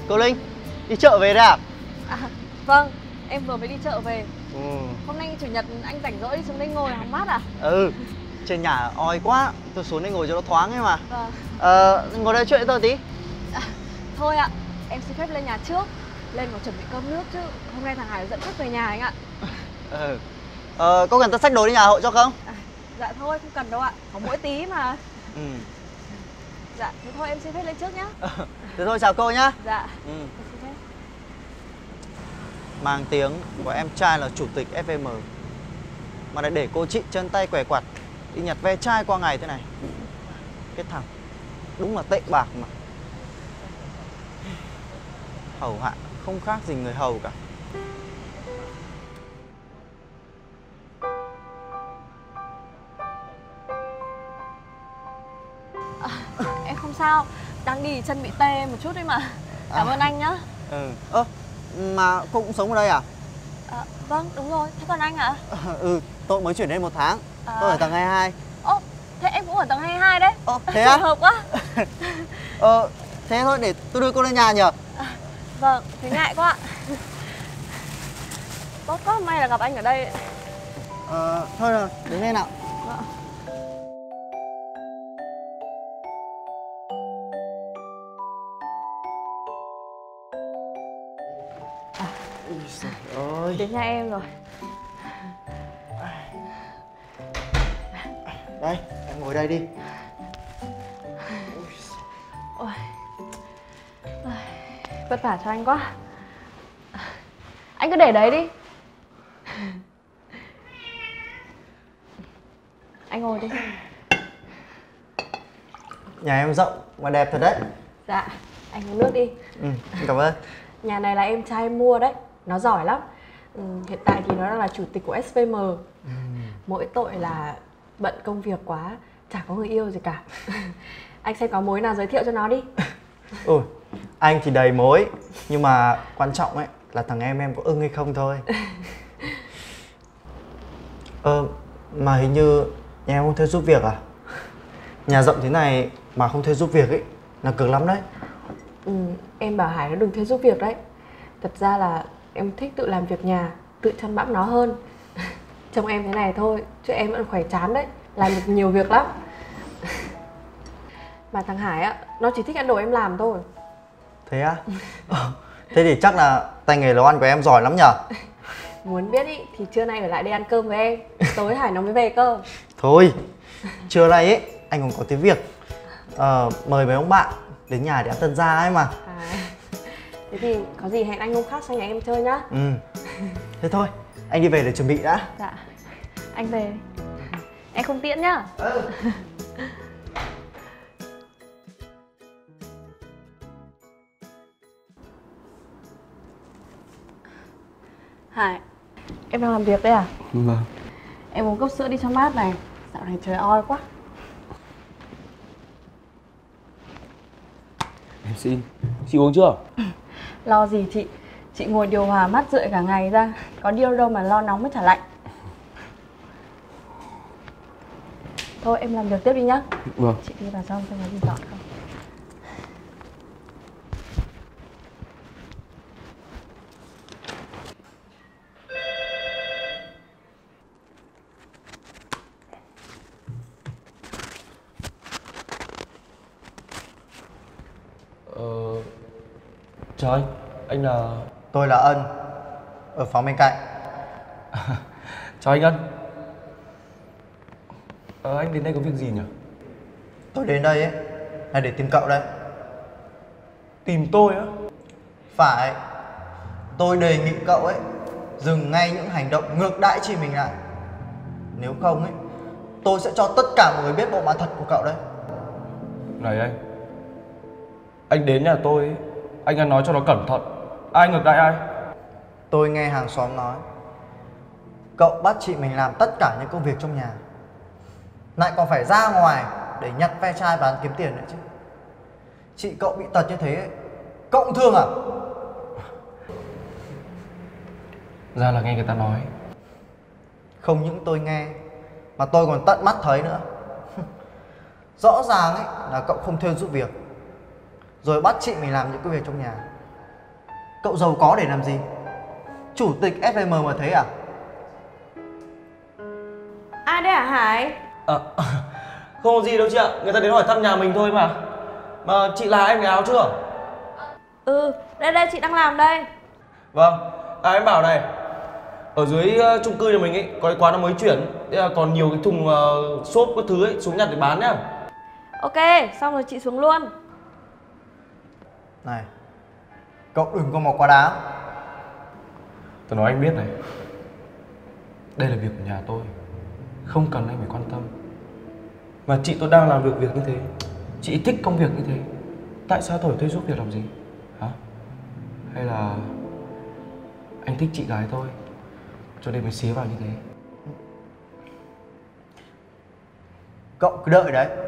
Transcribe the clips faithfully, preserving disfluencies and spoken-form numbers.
Cô Linh, đi chợ về đấy à? À, vâng, em vừa mới đi chợ về. Ừ. Hôm nay chủ nhật anh rảnh rỗi đi xuống đây ngồi hóng mát à? Ừ, trên nhà oi quá, tôi xuống đây ngồi cho nó thoáng ấy mà. Vâng. Ờ, ngồi đây chuyện với tôi tí. À, thôi ạ, em xin phép lên nhà trước. Lên còn chuẩn bị cơm nước chứ. Hôm nay thằng Hải dẫn khách về nhà anh ạ. Ừ. Ờ, có cần tôi xách đồ đi nhà hộ cho không? À, dạ thôi, không cần đâu ạ. Có mỗi tí mà. Ừ. Dạ, thế thôi em xin phép lên trước nhá. Thế thôi chào cô nhá. Dạ. Ừ. Em xin phép. Mang tiếng của em trai là chủ tịch ép em mà lại để cô chị chân tay què quặt đi nhặt ve chai qua ngày thế này. Cái thằng đúng là tệ bạc mà. Hầu hạ không khác gì người hầu cả. À, em không sao. Đang đi chân bị tê một chút đấy mà. Cảm À. ơn anh nhá. Ừ. Ơ, mà cô cũng sống ở đây à? À, vâng, đúng rồi. Thế còn anh ạ? Ừ, tôi mới chuyển đến một tháng. À. Tôi ở tầng hai mươi hai. Ô, thế em cũng ở tầng hai mươi hai đấy. Ồ, thế á? Trùng hợp quá. Ờ, thế thôi để tôi đưa cô lên nhà nhờ. À, vâng, thế ngại quá. Tốt quá, may là gặp anh ở đây. Ờ, thôi rồi, đứng lên nào. Vâng. À, Ôi giời ơi. đến nhà em rồi. Đây, em ngồi đây đi. Ôi. Vất vả cho anh quá. Anh cứ để đấy đi. Anh ngồi đi. Nhà em rộng và đẹp thật đấy. Dạ, anh uống nước đi. Ừ, cảm ơn. Nhà này là em trai em mua đấy. Nó giỏi lắm. Ừ, hiện tại thì nó đang là chủ tịch của ét vê em. Ừ. Mỗi tội là bận công việc quá, chả có người yêu gì cả. Anh xem có mối nào giới thiệu cho nó đi. Ôi, anh thì đầy mối. Nhưng mà quan trọng ấy là thằng em em có ưng hay không thôi. Ờ, mà hình như nhà em không thuê giúp việc à? Nhà rộng thế này mà không thuê giúp việc ấy là cực lắm đấy. Ừ, em bảo Hải nó đừng thuê giúp việc đấy. Thật ra là em thích tự làm việc nhà, tự chăm bẵm nó hơn. Trông em thế này thôi, chứ em vẫn khỏe chán đấy, làm được nhiều việc lắm. Mà thằng Hải á, nó chỉ thích ăn đồ em làm thôi. Thế á? Ờ, thế thì chắc là tay nghề nấu ăn của em giỏi lắm nhở? Muốn biết ý, thì trưa nay ở lại đây ăn cơm với em. Tối Hải nó mới về cơ. Thôi, trưa nay ấy anh còn có tí việc. Ờ, mời mấy ông bạn đến nhà để ăn tân gia ấy mà. À, thế thì có gì hẹn anh hôm khác sang nhà em chơi nhá. Ừ. Thế thôi, anh đi về để chuẩn bị đã. Dạ, anh về. Em không tiễn nhá. Ừ. Hải, em đang làm việc đây à? Vâng. Em uống cốc sữa đi cho mát này. Dạo này trời oi quá. Em xin. Chị uống chưa? Lo gì chị? Chị ngồi điều hòa mát rượi cả ngày ra. Có điều đâu mà lo nóng mới chả lạnh. Thôi em làm việc tiếp đi nhá. Vâng. Chị đi vào trong xem có gì dọn không. Ờ... Chào anh, anh là... Tôi là Ân, ở phòng bên cạnh. Chào anh Ân. Ờ, anh đến đây có việc gì nhỉ? Tôi đến đây ấy là để tìm cậu đây. Tìm tôi á? Phải. Tôi đề nghị cậu ấy dừng ngay những hành động ngược đãi chị mình lại. Nếu không ấy, tôi sẽ cho tất cả mọi người biết bộ mặt thật của cậu đấy. Này anh, anh đến nhà tôi ấy, anh ăn nói cho nó cẩn thận. Ai ngược đãi ai? Tôi nghe hàng xóm nói cậu bắt chị mình làm tất cả những công việc trong nhà, lại còn phải ra ngoài để nhặt ve chai bán kiếm tiền nữa chứ. Chị cậu bị tật như thế ấy, cậu cũng thương à? Ra là nghe người ta nói. Không những tôi nghe mà tôi còn tận mắt thấy nữa. Rõ ràng ấy là cậu không thuê giúp việc, rồi bắt chị mình làm những công việc trong nhà. Cậu giàu có để làm gì? Chủ tịch ép em mà thấy à? Ai đấy hả Hải? À, không có gì đâu chị ạ. Người ta đến hỏi thăm nhà mình thôi mà. Mà chị là em cái áo chưa? Ừ, đây đây chị đang làm đây. Vâng. À em bảo này, ở dưới uh, chung cư nhà mình ấy có cái quán nó mới chuyển, thế là còn nhiều cái thùng uh, xốp các thứ ấy, xuống nhặt để bán nhá. Ok, xong rồi chị xuống luôn. Này, cậu đừng có mà quá đáng. Tôi nói anh biết này, đây là việc của nhà tôi, không cần anh phải quan tâm. Mà chị tôi đang làm được việc như thế, chị thích công việc như thế, tại sao tôi phải thuê giúp việc làm gì? Hả? Hay là anh thích chị gái tôi, cho nên mới xía vào như thế? Cậu cứ đợi đấy.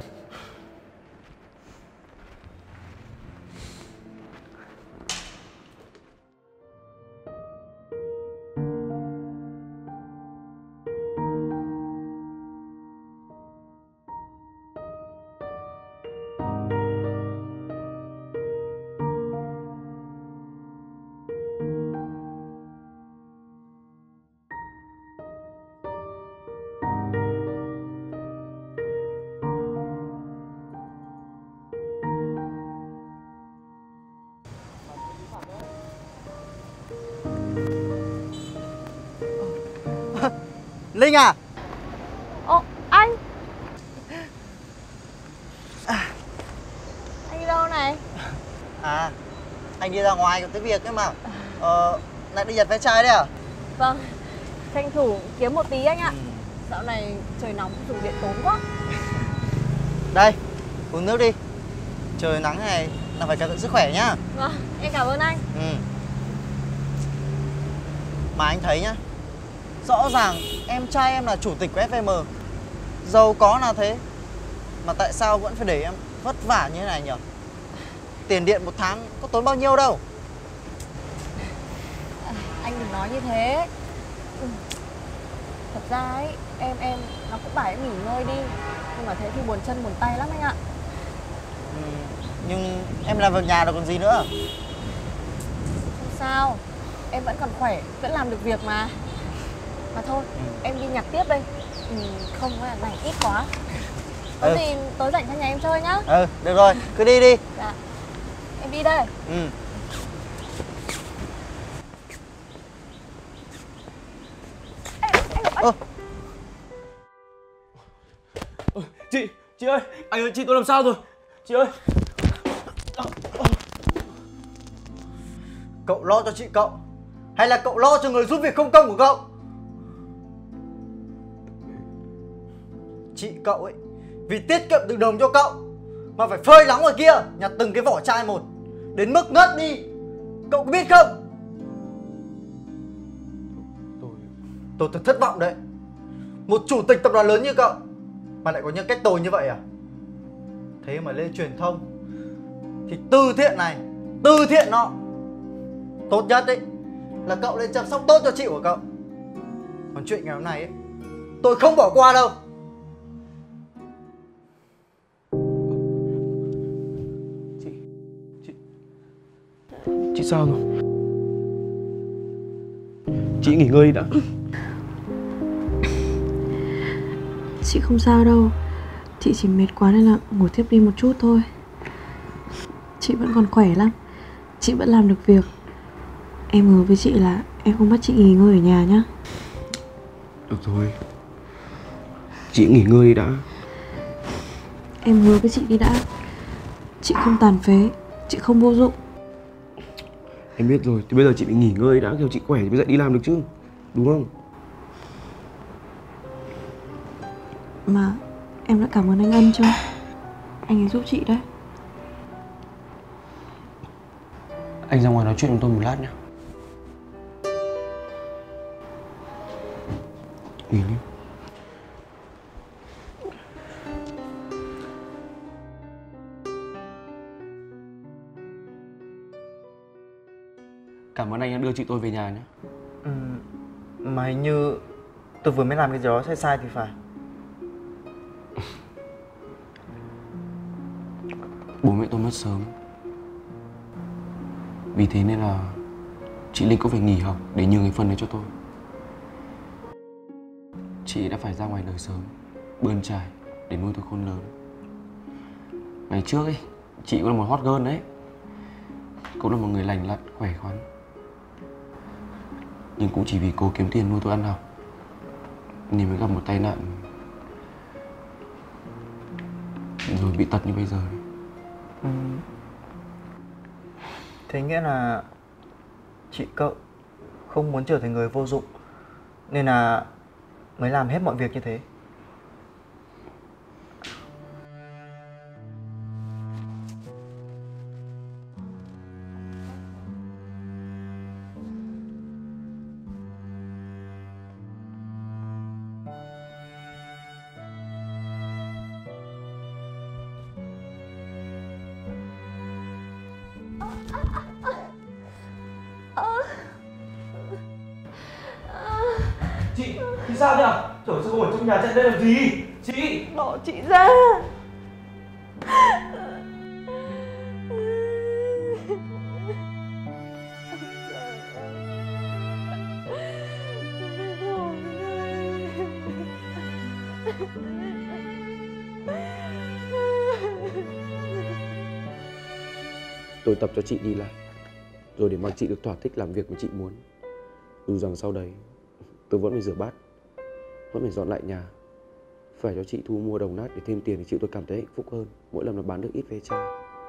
Linh à? Ồ, anh. Anh đi đâu này? À, anh đi ra ngoài có cái việc ấy mà. Ờ, lại đi nhặt ve chai đấy à? Vâng, tranh thủ kiếm một tí anh ạ. Ừ. Dạo này trời nóng dùng điện tốn quá. Đây, uống nước đi. Trời nắng này là phải cẩn thận sức khỏe nhá. Vâng, em cảm ơn anh. Ừ. Mà anh thấy nhá, rõ ràng em trai em là chủ tịch của ép em, giàu có là thế, mà tại sao vẫn phải để em vất vả như thế này nhỉ? Tiền điện một tháng có tốn bao nhiêu đâu. Anh đừng nói như thế. Ừ. Thật ra ấy, em em nó cũng bảo em nghỉ ngơi đi, nhưng mà thế thì buồn chân buồn tay lắm anh ạ. Ừ, nhưng em làm việc nhà rồi còn gì nữa. Không sao, em vẫn còn khỏe, vẫn làm được việc mà. Mà thôi, Ừ. em đi nhặt tiếp đây. Ừ, không là rảnh ít quá. Có Ừ. gì tối rảnh sang nhà em chơi nhá. Ừ, được rồi, cứ đi đi. Dạ, em đi đây. Ừ. Ơ, Chị, chị ơi, anh ơi, chị tôi làm sao rồi? Chị ơi. cậu lo cho chị cậu hay là cậu lo cho người giúp việc không công của cậu? Chị cậu ấy vì tiết kiệm từng đồng cho cậu mà phải phơi nắng ngoài kia nhặt từng cái vỏ chai một, đến mức ngất đi. Cậu có biết không? Tôi... Tôi thật thất vọng đấy. Một chủ tịch tập đoàn lớn như cậu mà lại có nhân cách tồi như vậy à? Thế mà lên truyền thông thì từ thiện này, từ thiện nọ. Tốt nhất ấy là cậu nên chăm sóc tốt cho chị của cậu. Còn chuyện ngày hôm nay ấy, tôi không bỏ qua đâu. Chị... Chị... Chị sao rồi? Chị nghỉ ngơi đi đã. Chị không sao đâu. Chị chỉ mệt quá nên là ngủ tiếp đi một chút thôi. Chị vẫn còn khỏe lắm. Chị vẫn làm được việc. Em hứa với chị là em không bắt chị nghỉ ngơi ở nhà nhá. Được rồi, chị nghỉ ngơi đi đã. Em hứa với chị đi đã. Chị không tàn phế, chị không vô dụng. Em biết rồi, thì bây giờ chị phải nghỉ ngơi đã, kiểu chị khỏe thì mới dậy đi làm được chứ, đúng không? Mà em đã cảm ơn anh Ân chưa? Anh ấy giúp chị đấy. Anh ra ngoài nói chuyện với tôi một lát nhé. Nghỉ đi. Cảm ơn anh đã đưa chị tôi về nhà nhé. Ừ, mà hình như tôi vừa mới làm cái gì đó sai sai thì phải. Bố mẹ tôi mất sớm. Vì thế nên là chị Linh có phải nghỉ học để nhường cái phần này cho tôi. Chị đã phải ra ngoài đời sớm, bươn trải để nuôi tôi khôn lớn. Ngày trước ấy, chị cũng là một hot girl đấy, cũng là một người lành lặn, khỏe khoắn. Nhưng cũng chỉ vì cố kiếm tiền nuôi tôi ăn học nên mới gặp một tai nạn, rồi bị tật như bây giờ. Ừ. Thế nghĩa là chị cậu không muốn trở thành người vô dụng nên là mới làm hết mọi việc như thế. Chị, thì sao nhỉ? Trời ơi, sao không ở trong nhà chạy đây làm gì? Chị! Bỏ chị ra. Tôi tập cho chị đi lại, rồi để mặc chị được thỏa thích làm việc mà chị muốn. Dù rằng sau đấy tôi vẫn phải rửa bát, vẫn phải dọn lại nhà, phải cho chị thu mua đồng nát để thêm tiền thì chịu tôi cảm thấy hạnh phúc hơn mỗi lần mà bán được ít ve chai.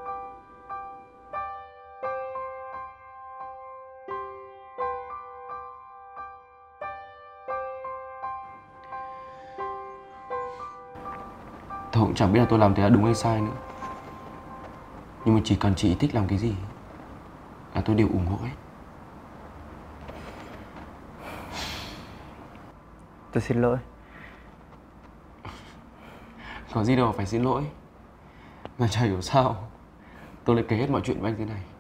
Tôi cũng chẳng biết là tôi làm thế là đúng hay sai nữa. Nhưng mà chỉ cần chị thích làm cái gì là tôi đều ủng hộ ấy. Tôi xin lỗi. Có gì đâu phải xin lỗi. Mà chả hiểu sao tôi lại kể hết mọi chuyện với anh thế này.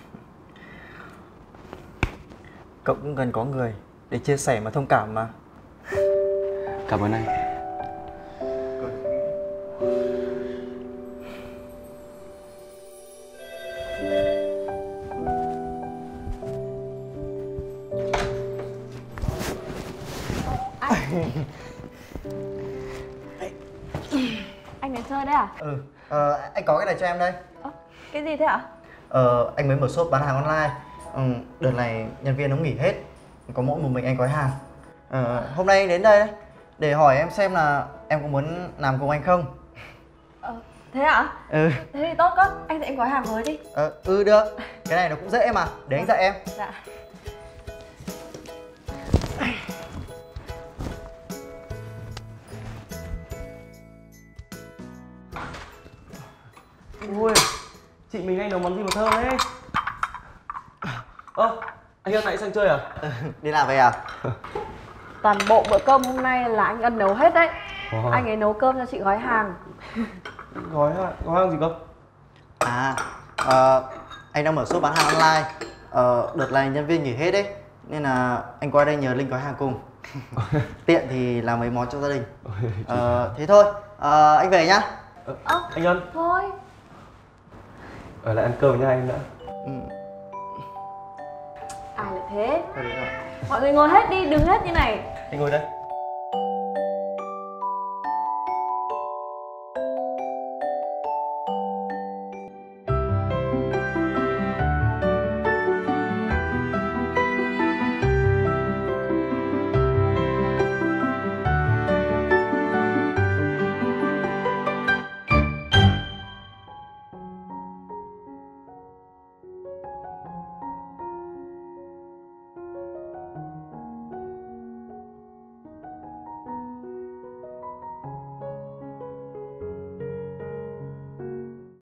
Cậu cũng cần có người để chia sẻ mà thông cảm mà. Cảm ơn anh. Anh đến chơi đấy à? Ừ, ờ, anh có cái này cho em đây. Ơ, cái gì thế ạ? Ờ, anh mới mở shop bán hàng online. Ừ, đợt này nhân viên nó nghỉ hết, có mỗi một mình anh gói hàng. Ờ, hôm nay anh đến đây đấy để hỏi em xem là em có muốn làm cùng anh không. Ờ, thế ạ? Ừ. Thế thì tốt quá, anh dạy em gói hàng với đi. Ờ, ừ được, cái này nó cũng dễ mà, để anh dạy em. Dạ. Ui, chị mình anh nấu món gì mà thơm thế? Ơ, anh Ân lại sang chơi à? Ừ, đi làm về à? Toàn bộ bữa cơm hôm nay là anh Ân nấu hết đấy. Wow. Anh ấy nấu cơm cho chị gói hàng. Gói hàng, gói hàng gì cơ? À, ờ, anh đang mở shop bán hàng online. Ờ, đợt này nhân viên nghỉ hết đấy, nên là anh qua đây nhờ Linh gói hàng cùng. Tiện thì làm mấy món cho gia đình. Ờ, thế thôi, ờ, anh về nhá. Ờ, Ơ, anh Ân, thôi. ở lại ăn cơm với nha anh đã. Ừ. Ai lại thế? Thôi được rồi. Mọi người ngồi hết đi, đừng hết như này. Anh ngồi đây.